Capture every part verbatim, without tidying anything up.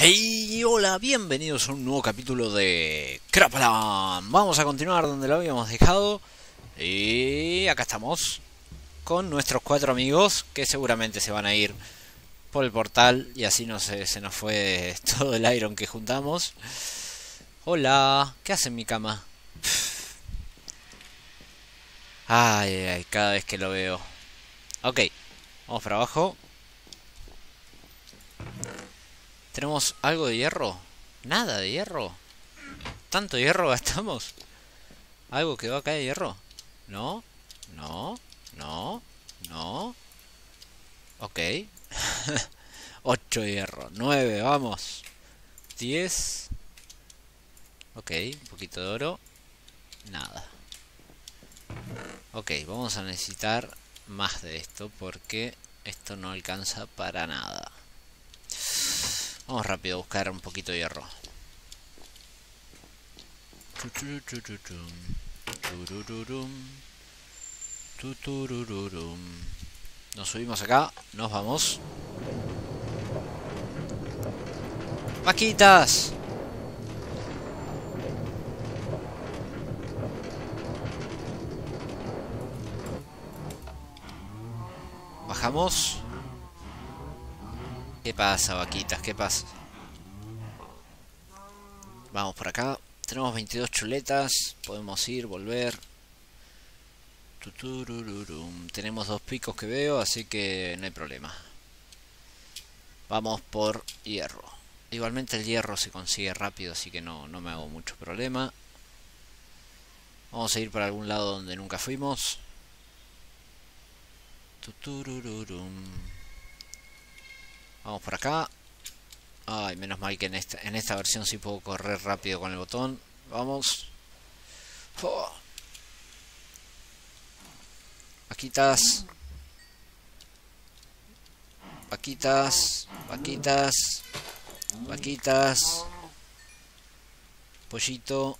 Hey, hola, bienvenidos a un nuevo capítulo de Crapalan. Vamos a continuar donde lo habíamos dejado. Y acá estamos con nuestros cuatro amigos que seguramente se van a ir por el portal y así no se, se nos fue todo el iron que juntamos. Hola, ¿qué hace en mi cama? Ay, ay, cada vez que lo veo. Ok, vamos para abajo. ¿Tenemos algo de hierro? Nada de hierro. ¿Tanto hierro gastamos? ¿Algo quedó acá de hierro? No, no, no, no. Ok. ocho de hierro. nueve, vamos. diez. Ok, un poquito de oro. Nada. Ok, vamos a necesitar más de esto porque esto no alcanza para nada. Vamos rápido a buscar un poquito de hierro. Nos subimos acá, nos vamos. ¡Vaquitas! Bajamos. ¿Qué pasa, vaquitas? ¿Qué pasa? Vamos por acá. Tenemos veintidós chuletas. Podemos ir, volver. Tenemos dos picos que veo, así que no hay problema. Vamos por hierro. Igualmente el hierro se consigue rápido, así que no, no me hago mucho problema. Vamos a ir para algún lado donde nunca fuimos. Vamos por acá. Ay, menos mal que en esta, en esta versión sí puedo correr rápido con el botón. Vamos. Oh. Vaquitas. Vaquitas. Vaquitas. Vaquitas. Pollito.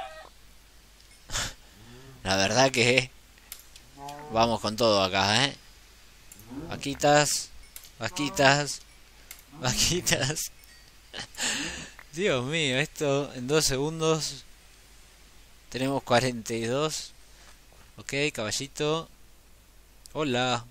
La verdad que vamos con todo acá, ¿eh? Vaquitas. Vaquitas. Vaquitas. Dios mío, esto en dos segundos. Tenemos cuarenta y dos. Ok, caballito. Hola.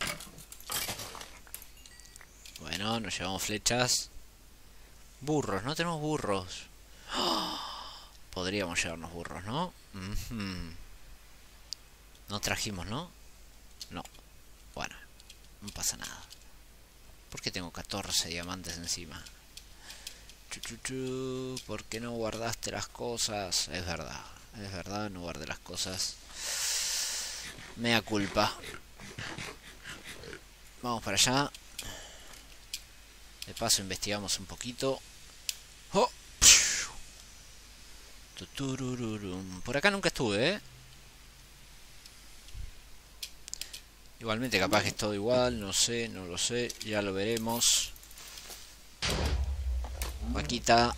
Bueno, nos llevamos flechas. Burros, no tenemos burros. ¡Oh! Podríamos llevarnos burros, ¿no? Mm-hmm. No trajimos, ¿no? No. Bueno, no pasa nada. ¿Por qué tengo catorce diamantes encima? Chuchuchu, ¿por qué no guardaste las cosas? Es verdad, es verdad, no guardé las cosas. Mea culpa. Vamos para allá. De paso investigamos un poquito. ¡Oh! Por acá nunca estuve, ¿eh? Igualmente capaz que es todo igual, no sé, no lo sé, ya lo veremos. Vaquita.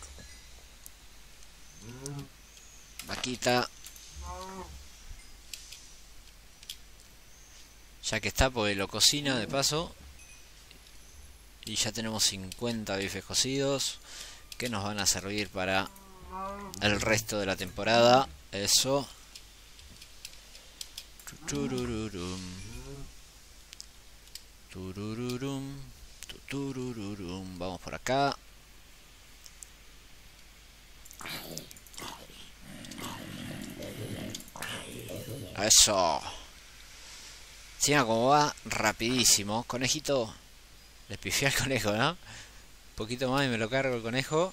Vaquita. Ya que está, porque lo cocina de paso. Y ya tenemos cincuenta bifes cocidos que nos van a servir para el resto de la temporada. Eso. Turururum. Turururum. Turururum. Vamos por acá. Eso. Encima como va rapidísimo. Conejito. Le pifié al conejo, ¿no? Un poquito más y me lo cargo el conejo.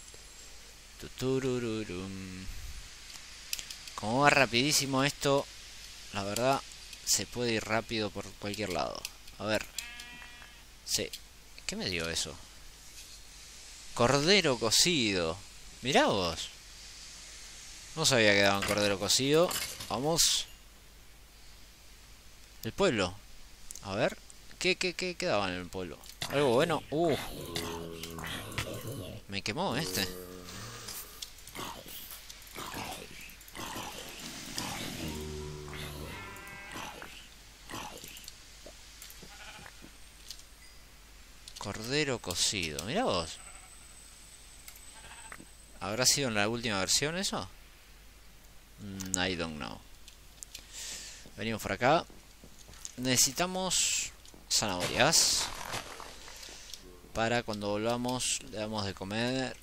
Turururum. Como va rapidísimo esto, la verdad, se puede ir rápido por cualquier lado. A ver. Sí. ¿Qué me dio eso? Cordero cocido. Mirá vos. No sabía que daban cordero cocido. Vamos. El pueblo. A ver. ¿Qué, qué, qué quedaba en el pueblo? Algo bueno. Uh. Me quemó este. Cordero cocido. Mirá vos. ¿Habrá sido en la última versión eso? Mm, I don't know. Venimos por acá. Necesitamos zanahorias. Para cuando volvamos le damos de comer.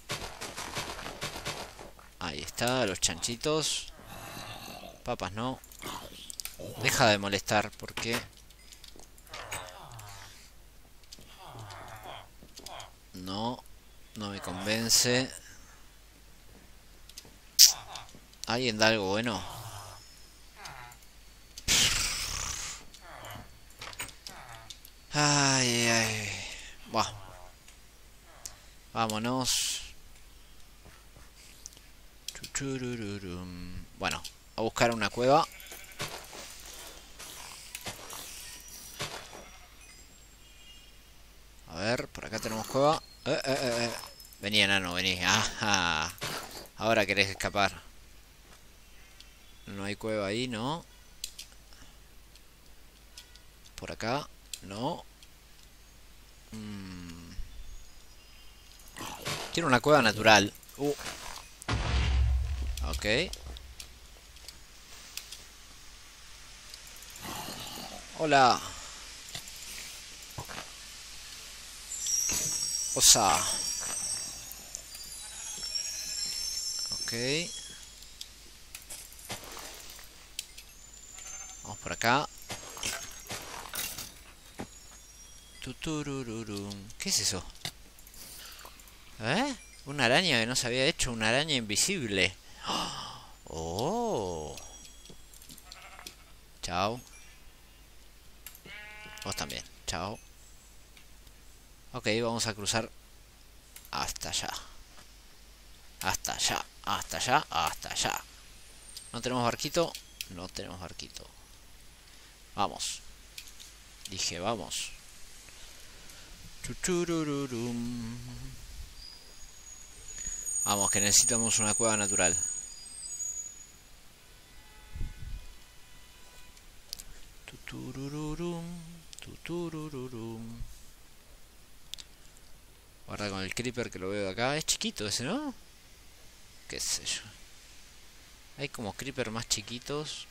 Ahí está, los chanchitos. Papas no. Deja de molestar porque... No, no me convence. ¿Alguien da algo bueno? Ay, ay. Buah. Vámonos. Bueno, a buscar una cueva. A ver, por acá tenemos cueva. Eh, eh, eh, eh. Vení, enano, vení. Ajá. Ahora querés escapar. No hay cueva ahí, ¿no? Por acá, no. Mm. Quiero una cueva natural. Uh. Ok. Hola. Osa. Ok. Vamos por acá. Tuturururum. ¿Qué es eso? ¿Eh? Una araña que no se había hecho. Una araña invisible. Oh. Chao. Vos también. Chao. Ok, vamos a cruzar hasta allá. Hasta allá. Hasta allá. Hasta allá. ¿No tenemos barquito? No tenemos barquito. Vamos. Dije, vamos. Tuturururum. Vamos, que necesitamos una cueva natural. Tuturururum. Tuturururum. Guarda con el creeper que lo veo de acá. Es chiquito ese, ¿no? Qué sé yo. Hay como creeper más chiquitos.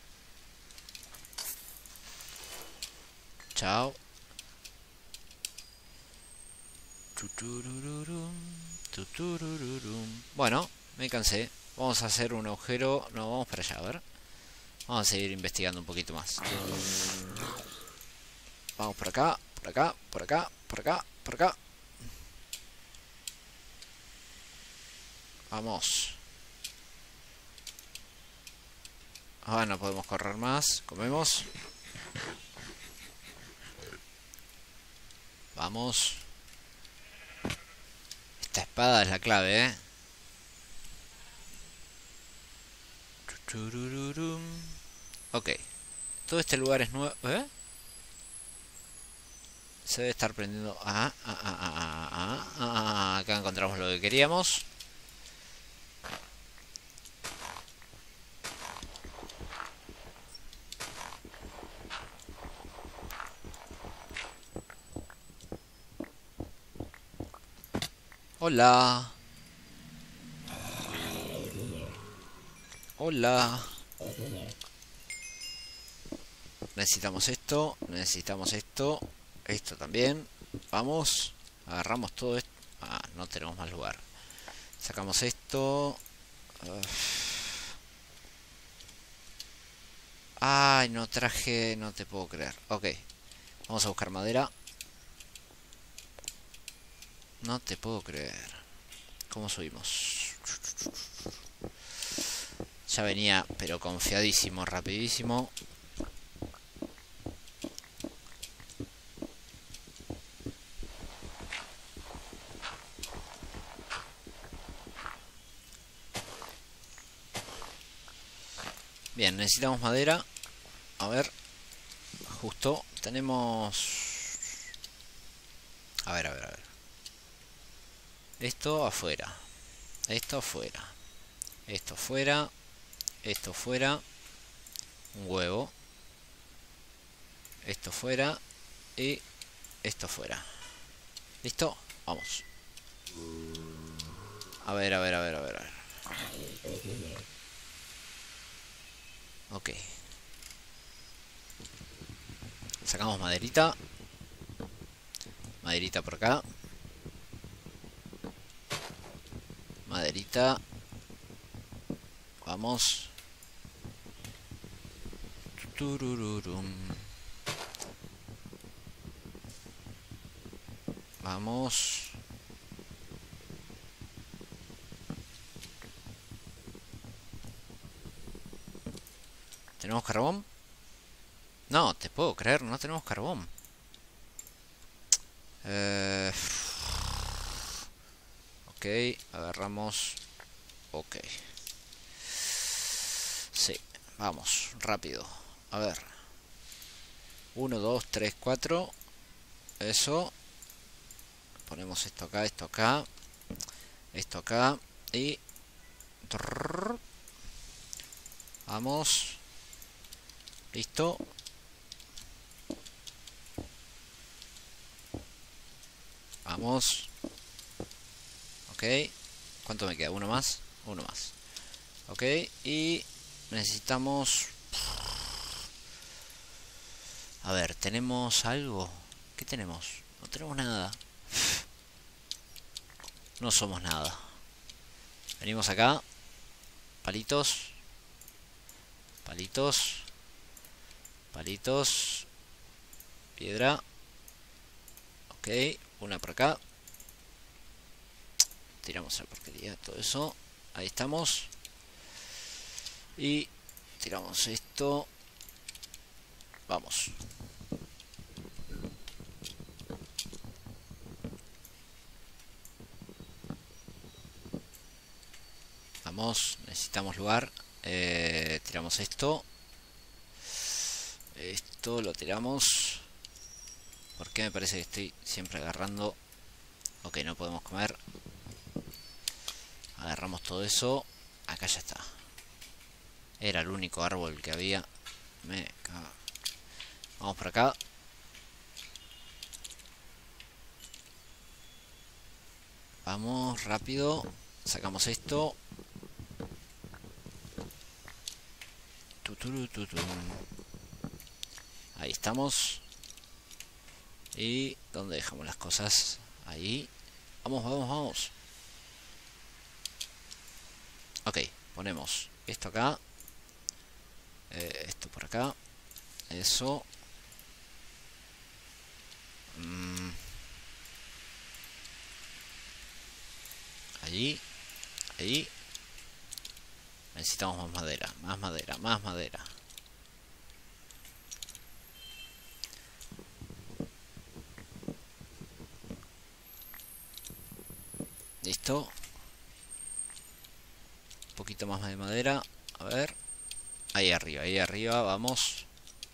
Chao. Tuturururum, tuturururum. Bueno, me cansé. Vamos a hacer un agujero. No, vamos para allá, a ver. Vamos a seguir investigando un poquito más. Vamos por acá, por acá, por acá, por acá, por acá. Vamos. Ah, no podemos correr más. Comemos. Vamos. Esta espada es la clave, ¿eh? Ok. Todo este lugar es nuevo. ¿Eh? Se debe estar prendiendo. Ah, ah, ah, ah, ah, ah, ah. Acá encontramos lo que queríamos. Hola. Hola. Necesitamos esto. Necesitamos esto. Esto también. Vamos. Agarramos todo esto. Ah, no tenemos más lugar. Sacamos esto. Uh. Ay, no traje. No te puedo creer. Ok. Vamos a buscar madera. No te puedo creer. ¿Cómo subimos? Ya venía, pero confiadísimo, rapidísimo. Bien, necesitamos madera. A ver. Justo. Tenemos... A ver, a ver, a ver. Esto afuera. Esto afuera. Esto fuera. Esto fuera. Un huevo. Esto fuera. Y esto fuera. ¿Listo? Vamos. A ver, a ver, a ver, a ver, a ver. Ok. Sacamos maderita. Maderita por acá. Maderita. Vamos. Turururum. Vamos. ¿Tenemos carbón? No, te puedo creer, no tenemos carbón. Eh, ok, agarramos. Ok. Sí, vamos, rápido. A ver. uno, dos, tres, cuatro. Eso. Ponemos esto acá, esto acá. Esto acá. Y... Vamos. Listo. Vamos. Ok. ¿Cuánto me queda? ¿Uno más? Uno más. Ok. Y necesitamos... A ver, ¿tenemos algo? ¿Qué tenemos? No tenemos nada. No somos nada. Venimos acá. Palitos. Palitos. Palitos. Piedra. Ok. Una por acá. Tiramos la porquería, todo eso. Ahí estamos. Y tiramos esto. Vamos. Vamos, necesitamos lugar. Eh, tiramos esto. Esto lo tiramos. ¿Por qué me parece que estoy siempre agarrando? Ok, no podemos comer. Agarramos todo eso. Acá ya está. Era el único árbol que había. Me cago. Vamos por acá. Vamos, rápido. Sacamos esto. Ahí estamos. ¿Y dónde dejamos las cosas? Ahí. Vamos, vamos, vamos. Ok, ponemos esto acá. Eh, esto por acá. Eso. Mm. Allí. Ahí. Necesitamos más madera, más madera, más madera. Listo. Un poquito más de madera. A ver. Ahí arriba, ahí arriba, vamos.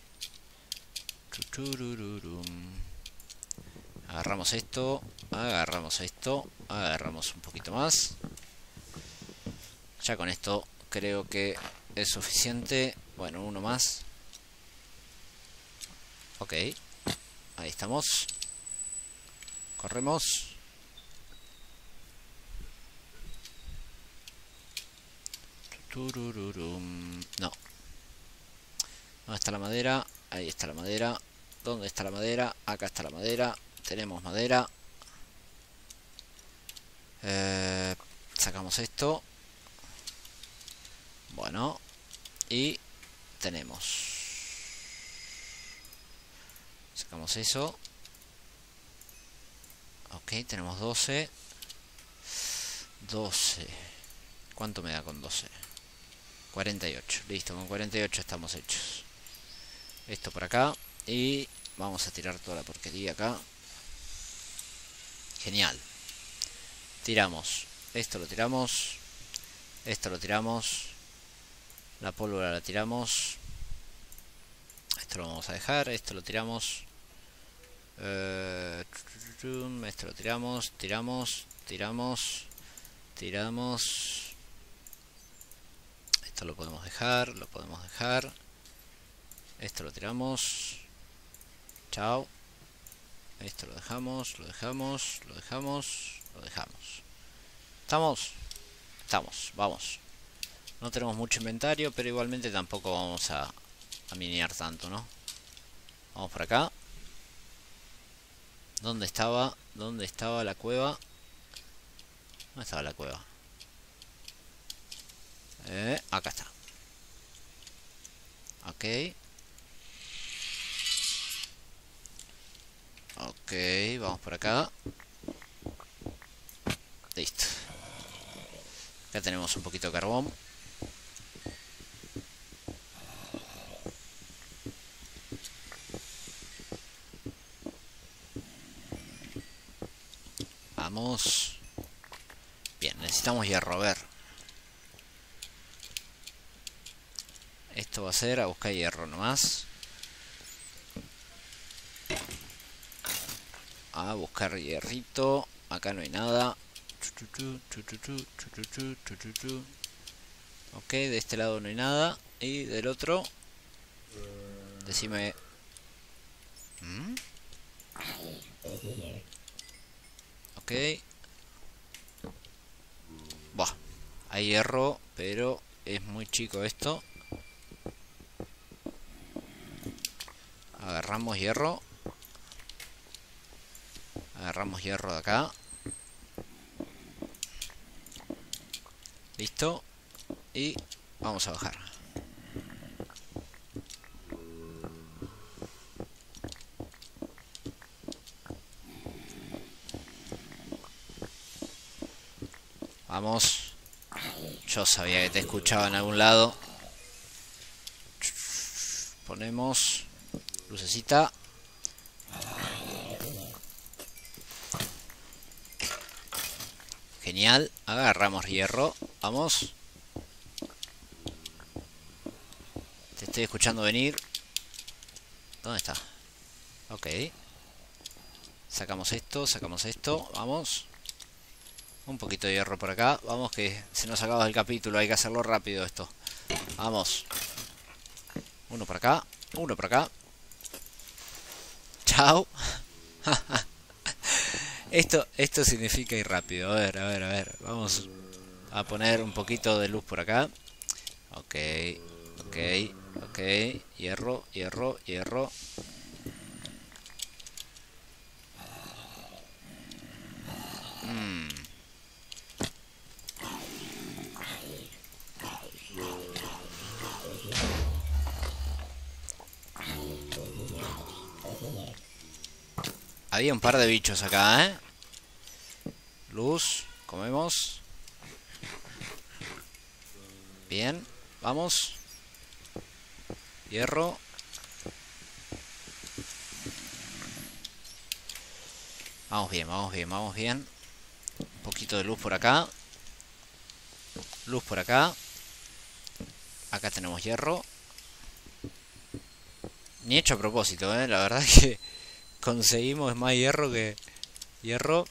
Agarramos esto. Agarramos esto. Agarramos un poquito más. Ya con esto creo que es suficiente. Bueno, uno más. Ok. Ahí estamos. Corremos. No. ¿Dónde está la madera? Ahí está la madera. ¿Dónde está la madera? Acá está la madera. Tenemos madera. Eh, sacamos esto. Bueno. Y tenemos. Sacamos eso. Ok, tenemos doce. doce. ¿Cuánto me da con doce? cuarenta y ocho. Listo, con cuarenta y ocho estamos hechos. Esto por acá. Y vamos a tirar toda la porquería acá. Genial. Tiramos. Esto lo tiramos. Esto lo tiramos. La pólvora la tiramos. Esto lo vamos a dejar. Esto lo tiramos. Eh, esto lo tiramos. Tiramos. Tiramos. Tiramos. Esto lo podemos dejar. Lo podemos dejar. Esto lo tiramos. Chao. Esto lo dejamos. Lo dejamos. Lo dejamos. Lo dejamos. ¿Estamos? estamos, vamos. No tenemos mucho inventario, pero igualmente tampoco vamos a, a minear tanto, ¿no? Vamos por acá. ¿Dónde estaba? ¿Dónde estaba la cueva? ¿Dónde estaba la cueva? Eh, acá está. Ok. Ok, vamos por acá. Listo. Acá tenemos un poquito de carbón. Vamos. Bien, necesitamos hierro, a ver. Esto va a ser a buscar hierro nomás. A buscar hierrito. Acá no hay nada. Ok, de este lado no hay nada. Y del otro, decime. ¿Mm? Ok. Buah, hay hierro, pero es muy chico esto. Agarramos hierro. Agarramos hierro de acá. Listo. Y vamos a bajar. Vamos. Yo sabía que te escuchaba en algún lado. Ponemos lucecita. Genial. Agarramos hierro. Vamos. Te estoy escuchando venir. ¿Dónde está? Ok. Sacamos esto, sacamos esto. Vamos. Un poquito de hierro por acá. Vamos que se nos acaba el capítulo. Hay que hacerlo rápido esto. Vamos. Uno por acá. Uno por acá. Chao. Esto, esto significa ir rápido. A ver, a ver, a ver. Vamos a poner un poquito de luz por acá. Ok. Ok. Ok. Hierro, hierro, hierro. Mmm. Había un par de bichos acá, ¿eh? Luz, comemos. Bien, vamos. Hierro. Vamos bien, vamos bien, vamos bien. Un poquito de luz por acá. Luz por acá. Acá tenemos hierro. Ni hecho a propósito, ¿eh? La verdad es que conseguimos más hierro que... Hierro.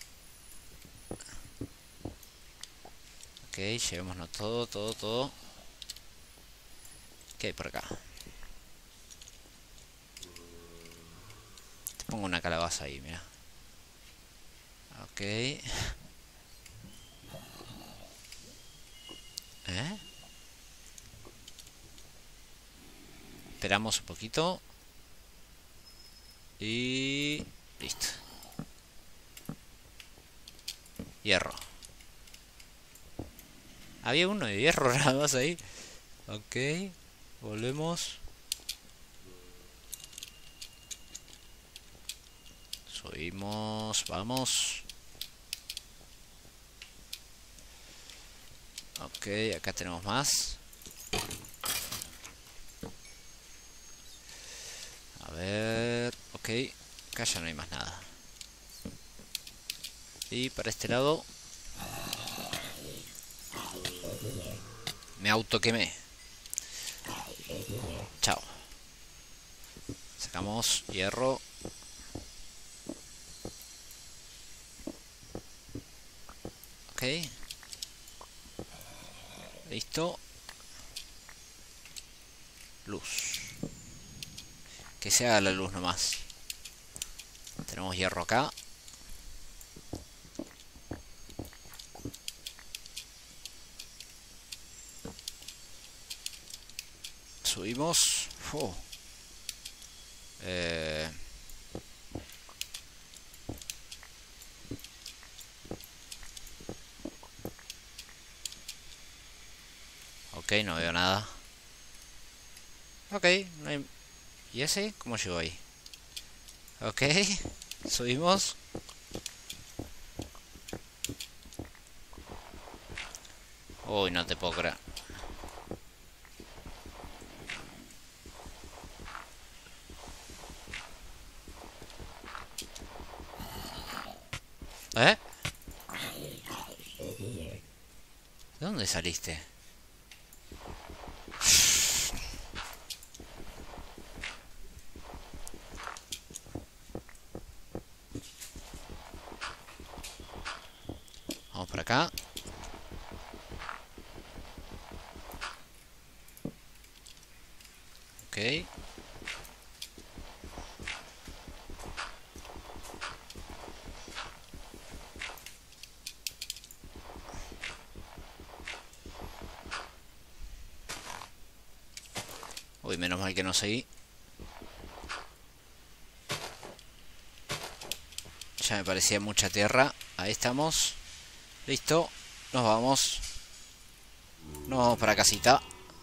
Ok, llevémonos todo, todo, todo. ¿Qué hay por acá? Te pongo una calabaza ahí, mira. Ok. ¿Eh? Esperamos un poquito. Y... listo. Hierro. Había uno de hierro nada más ahí. Ok. Volvemos. Subimos. Vamos. Ok, acá tenemos más. A ver... ok. Acá ya no hay más nada. Y para este lado... me autoquemé. Chao. Sacamos hierro. Ok. Listo. Luz. Que se haga la luz nomás. Tenemos hierro acá. Subimos. Oh. Eh... Ok, no veo nada. Ok, no hay... ¿Y ese? ¿Cómo llegó ahí? Ok, subimos. Uy, no te puedo creer. ¿Eh? ¿De dónde saliste? Vamos por acá. Ok. Uy, menos mal que no seguí. Ya me parecía mucha tierra. Ahí estamos. Listo. Nos vamos. Nos vamos para casita.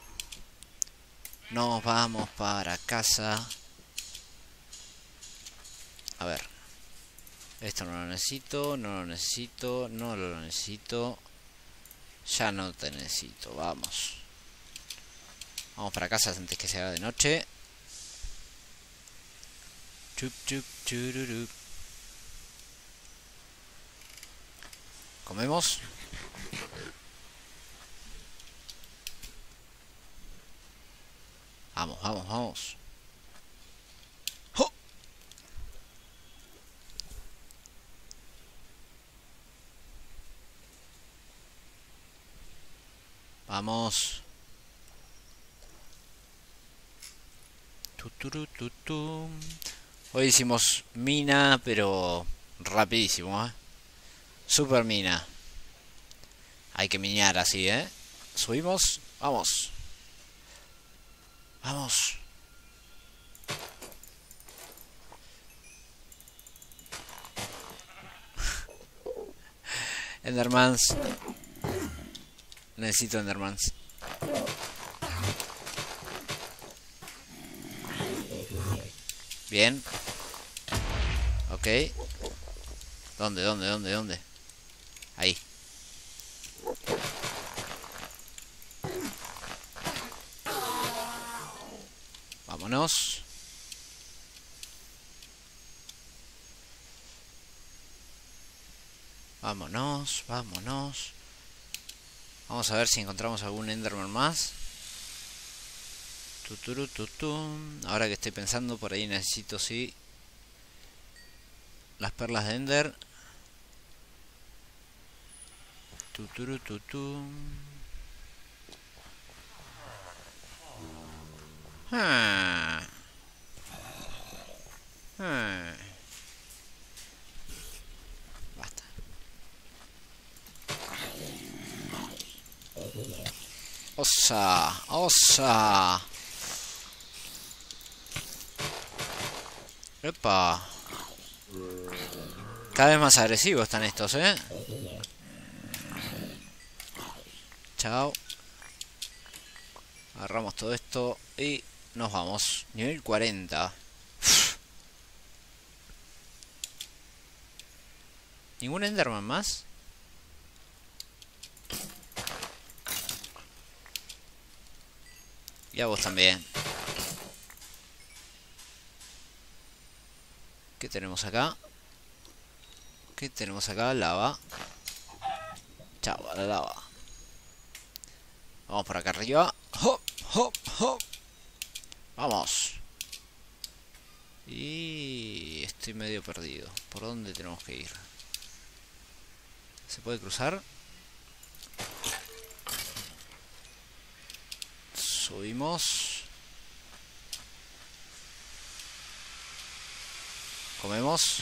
Nos vamos para casa. A ver. Esto no lo necesito. No lo necesito. No lo necesito. Ya no te necesito. Vamos. Vamos para casa antes que se haga de noche. Chup, chup, chururup. Comemos. Vamos, vamos, vamos. ¡Oh! Vamos. Tuturututum. Hoy hicimos mina, pero rapidísimo, ¿eh? Super mina. Hay que minear así, ¿eh? Subimos. Vamos. Vamos. Endermans. Necesito Endermans. Bien. Ok. ¿Dónde, dónde, dónde, dónde? Ahí. Vámonos. Vámonos, vámonos. Vamos a ver si encontramos algún Enderman más. Tuturututum. Ahora que estoy pensando, por ahí necesito, sí, las perlas de Ender. Tuturututum. Ah. Ah. Basta. Osa, osa. Epa. Cada vez más agresivos están estos, ¿eh? Chao. Agarramos todo esto y nos vamos. Nivel cuarenta. ¿Ningún Enderman más? Y a vos también. ¿Qué tenemos acá? ¿Qué tenemos acá? Lava. Chao, a la lava. Vamos por acá arriba. ¡Hop, hop, hop! Vamos. Y estoy medio perdido. ¿Por dónde tenemos que ir? ¿Se puede cruzar? Subimos. Comemos.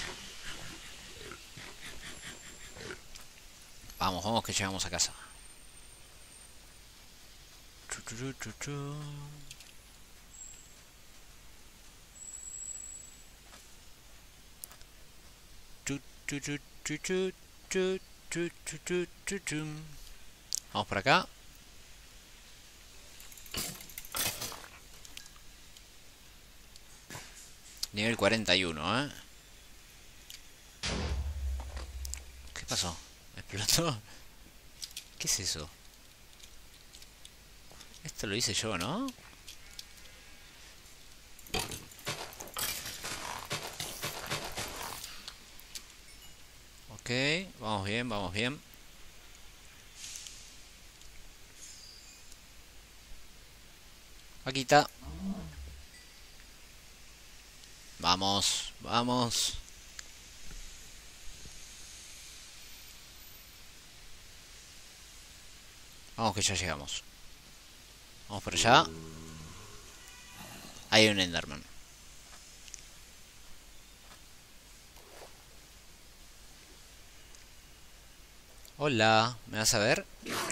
Vamos, vamos que llegamos a casa. chu, chu, chu, chu, chu, chu, chu, chu, chu, chu. Vamos por acá. Nivel cuarenta y uno, ¿eh? ¿Qué pasó? ¿Explotó? ¿Qué es eso? Esto lo hice yo, ¿no? Ok, vamos bien, vamos bien. Aquí está. Vamos, vamos. Vamos que ya llegamos. Vamos por allá. Hay un Enderman. Hola, ¿me vas a ver?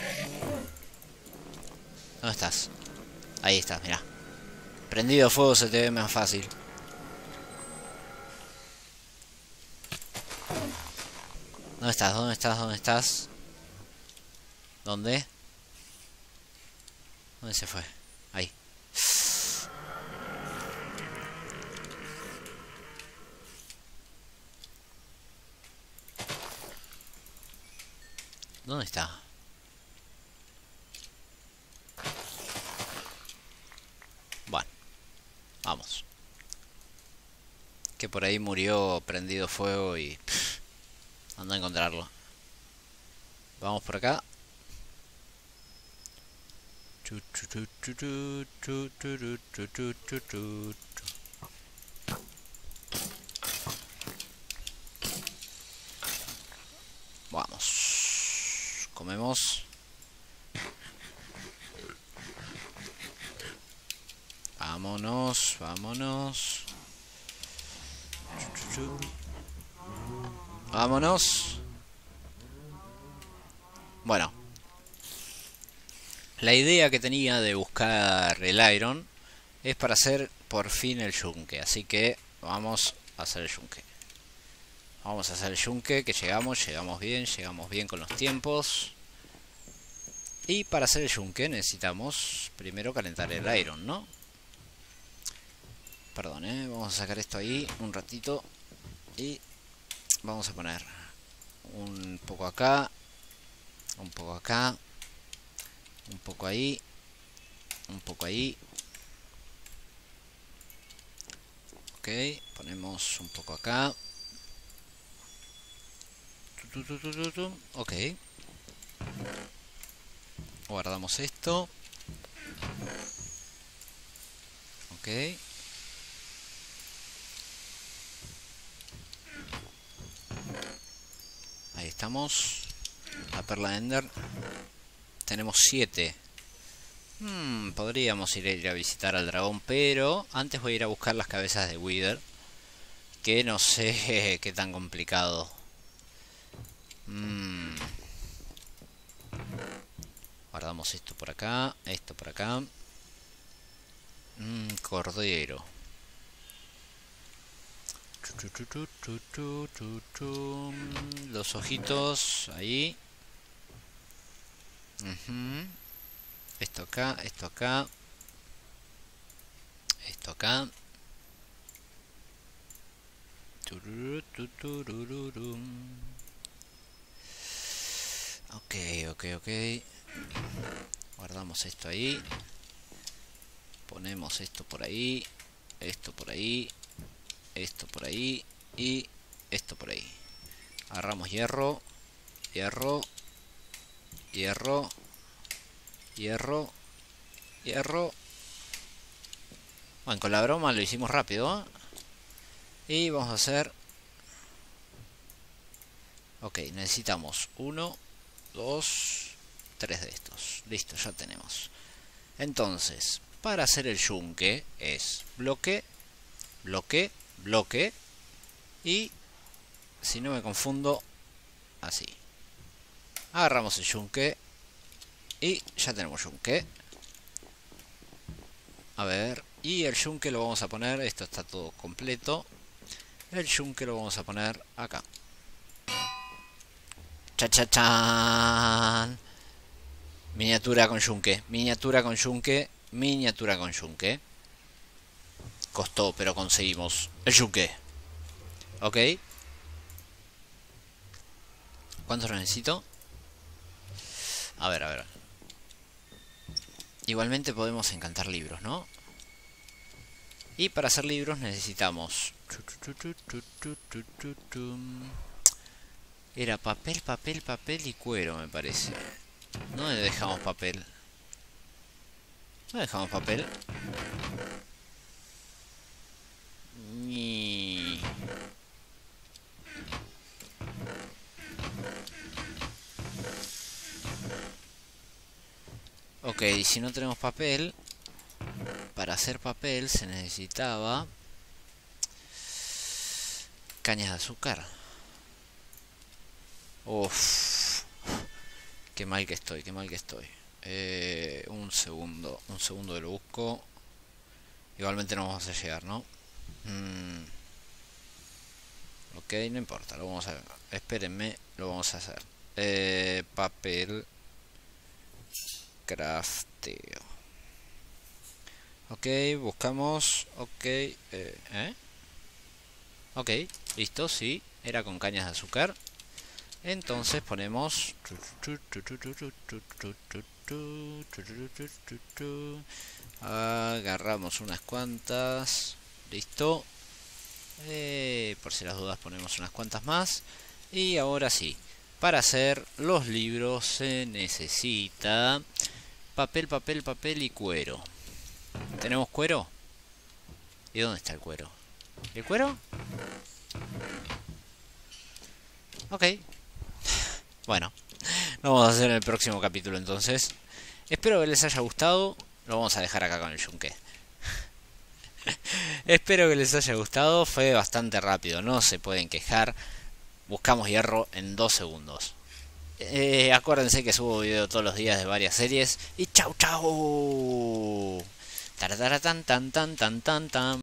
¿Dónde estás? Ahí estás, mirá. Prendido fuego se te ve más fácil. ¿Dónde estás? ¿Dónde estás? ¿Dónde estás? ¿Dónde? ¿Dónde se fue? Ahí. ¿Dónde está? Bueno, vamos. Que por ahí murió prendido fuego y... Pff, anda a encontrarlo. Vamos por acá. Vamos. Comemos. Vámonos, vámonos. Vámonos. Bueno. La idea que tenía de buscar el Iron es para hacer por fin el yunque. Así que vamos a hacer el yunque. Vamos a hacer el yunque, que llegamos, llegamos bien, llegamos bien con los tiempos. Y para hacer el yunque necesitamos primero calentar el Iron, ¿no? Perdón, ¿eh? Vamos a sacar esto ahí un ratito. Y vamos a poner un poco acá, un poco acá, un poco ahí, un poco ahí. Ok, ponemos un poco acá. Ok. Guardamos esto. Ok. Ahí estamos. La perla de Ender. Tenemos siete. Hmm, podríamos ir a, ir a visitar al dragón, pero antes voy a ir a buscar las cabezas de Wither, que no sé qué tan complicado. Hmm. Guardamos esto por acá, esto por acá. Hmm, cordero. Los ojitos ahí. Uh-huh. Esto acá, esto acá. Esto acá. Ok, ok, ok. Guardamos esto ahí. Ponemos esto por ahí. Esto por ahí. Esto por ahí. Y esto por ahí. Agarramos hierro. Hierro. Hierro. Hierro. Hierro. Bueno, con la broma lo hicimos rápido, ¿eh? Y vamos a hacer... Ok, necesitamos uno, dos, tres de estos. Listo, ya tenemos. Entonces, para hacer el yunque es bloque, bloque, bloque. Y, si no me confundo, así. Agarramos el yunque. Y ya tenemos yunque. A ver, y el yunque lo vamos a poner, esto está todo completo. El yunque lo vamos a poner acá. Cha cha chan. Miniatura con yunque. Miniatura con yunque. Miniatura con yunque. Costó, pero conseguimos el yunque. Ok. ¿Cuántos necesito? A ver, a ver. Igualmente podemos encantar libros, ¿no? Y para hacer libros necesitamos... Era papel, papel, papel y cuero, me parece. ¿Dónde dejamos papel? ¿Dónde dejamos papel? Ni... Ok, si no tenemos papel, para hacer papel se necesitaba cañas de azúcar. Uff, qué mal que estoy, qué mal que estoy. Eh, un segundo, un segundo que lo busco. Igualmente no vamos a llegar, ¿no? Mm. Ok, no importa, lo vamos a... Espérenme, lo vamos a hacer. Eh, papel... Crafteo. Ok, buscamos. Ok, eh, ¿eh? Ok, listo, sí. Era con cañas de azúcar. Entonces ponemos... Agarramos unas cuantas. Listo. Eh, por si las dudas ponemos unas cuantas más. Y ahora sí. Para hacer los libros se necesita papel, papel, papel y cuero. ¿Tenemos cuero? ¿Y dónde está el cuero? ¿El cuero? Ok. Bueno, lo vamos a hacer en el próximo capítulo entonces. Espero que les haya gustado. Lo vamos a dejar acá con el yunque. Espero que les haya gustado. Fue bastante rápido, no se pueden quejar. Buscamos hierro en dos segundos. Eh, acuérdense que subo video todos los días de varias series. Y chau chau. Taratara tan tan tan tan tan tan.